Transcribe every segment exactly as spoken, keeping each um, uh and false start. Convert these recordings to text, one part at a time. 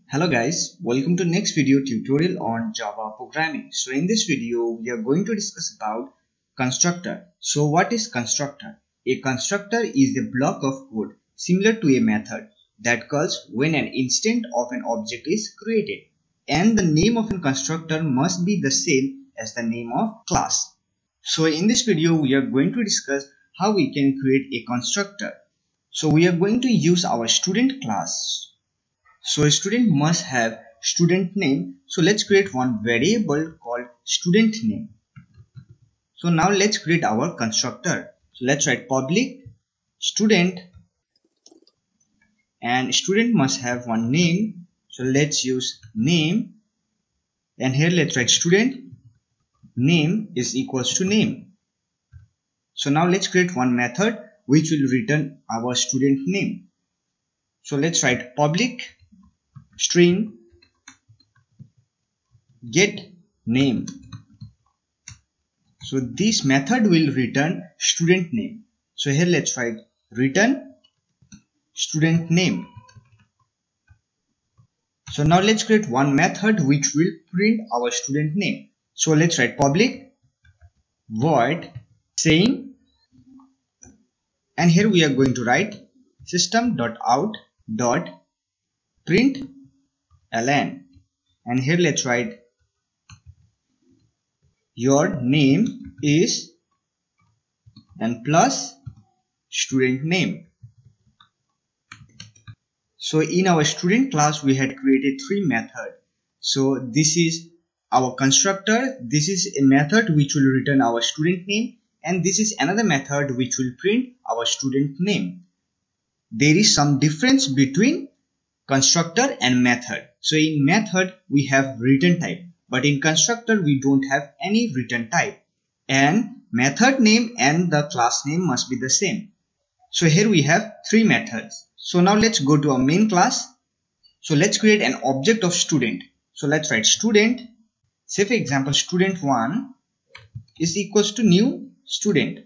Hello guys, welcome to next video tutorial on Java programming. So in this video we are going to discuss about constructor. So what is constructor? A constructor is a block of code similar to a method that calls when an instance of an object is created, and the name of a constructor must be the same as the name of class. So in this video we are going to discuss how we can create a constructor. So we are going to use our student class. So a student must have student name. So let's create one variable called student name. So now let's create our constructor. So let's write public student, and student must have one name. So let's use name, and here let's write student name is equals to name. So now let's create one method which will return our student name. So let's write public string get name. So this method will return student name. So here let's write return student name. So now let's create one method which will print our student name. So let's write public void saying, and here we are going to write system.out.println, and here let's write your name is and plus student name. So in our student class we had created three methods. So this is our constructor, this is a method which will return our student name, and this is another method which will print our student name. There is some difference between constructor and method. So in method we have return type, but in constructor we don't have any return type, and method name and the class name must be the same. So here we have three methods. So now let's go to our main class. So let's create an object of student. So let's write student, say for example student one is equals to new student.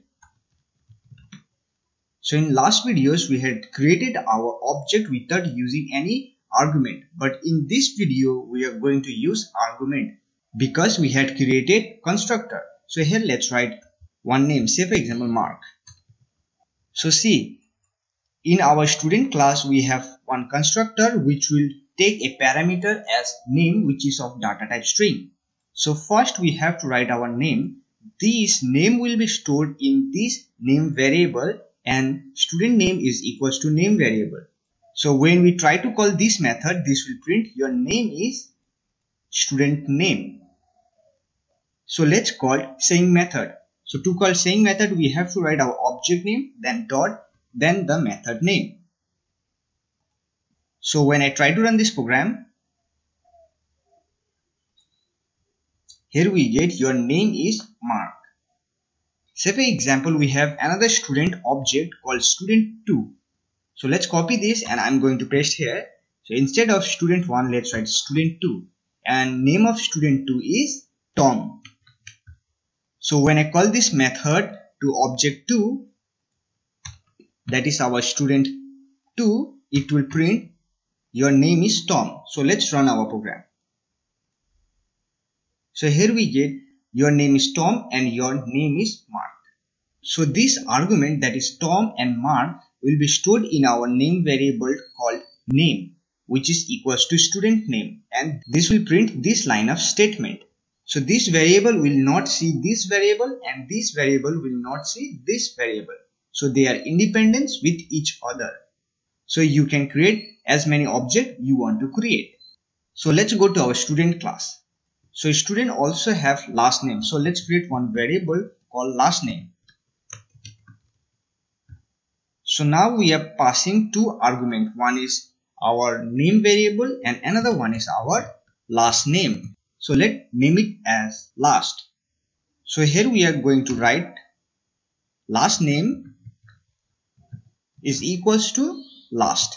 So in last videos we had created our object without using any argument, but in this video we are going to use argument because we had created constructor. So here let's write one name, say for example Mark. So see, in our student class we have one constructor which will take a parameter as name which is of data type string. So first we have to write our name. This name will be stored in this name variable, and student name is equals to name variable. So when we try to call this method, this will print your name is student name. So let's call saying method. So to call saying method we have to write our object name, then dot, then the method name. So when I try to run this program, here we get your name is Mark. Say for example we have another student object called student two. So let's copy this and I'm going to paste here. So instead of student one let's write student two, and name of student two is Tom. So when I call this method to object two, that is our student two, it will print your name is Tom. So let's run our program. So here we get your name is Tom and your name is Mark. So this argument, that is Tom and Mark, will be stored in our name variable called name, which is equals to student name, and this will print this line of statement. So this variable will not see this variable, and this variable will not see this variable. So they are independent with each other. So you can create as many objects you want to create. So let's go to our student class. So student also have last name. So let's create one variable called last name. So now we are passing two arguments. One is our name variable and another one is our last name. So let's name it as last. So here we are going to write last name is equals to last.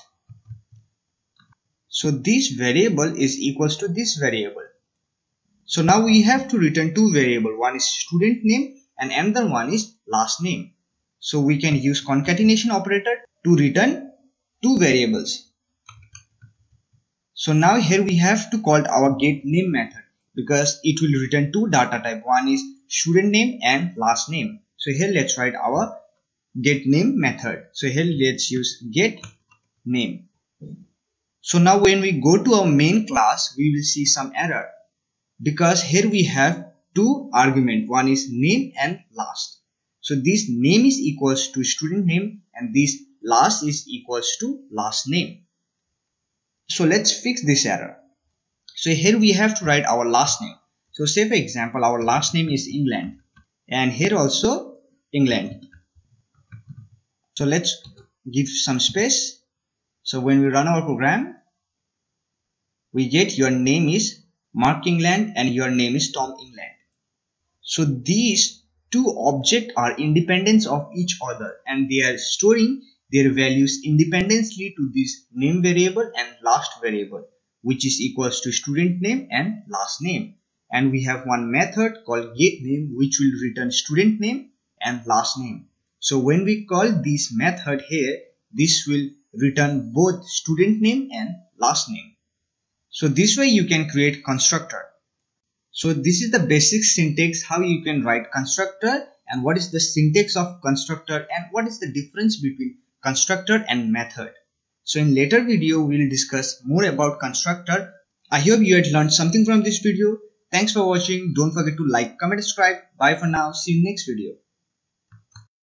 So this variable is equals to this variable. So now we have to return two variables. One is student name and another one is last name. So we can use concatenation operator to return two variables. So now here we have to call our getName method because it will return two data type. One is student name and last name. So here let's write our getName method. So here let's use getName. So now when we go to our main class, we will see some error because here we have two arguments. One is name and last. So this name is equals to student name and this last is equals to last name. So let's fix this error. So here we have to write our last name. So say for example our last name is England and here also England. So let's give some space. So when we run our program, we get your name is Mark England and your name is Tom England. So these two objects are independent of each other and they are storing their values independently to this name variable and last variable, which is equals to student name and last name. And we have one method called getName which will return student name and last name. So when we call this method here, this will return both student name and last name. So this way you can create constructor. So this is the basic syntax how you can write constructor and what is the syntax of constructor and what is the difference between constructor and method. So in later video we will discuss more about constructor. I hope you had learned something from this video. Thanks for watching. Don't forget to like, comment, subscribe. Bye for now. See you next video.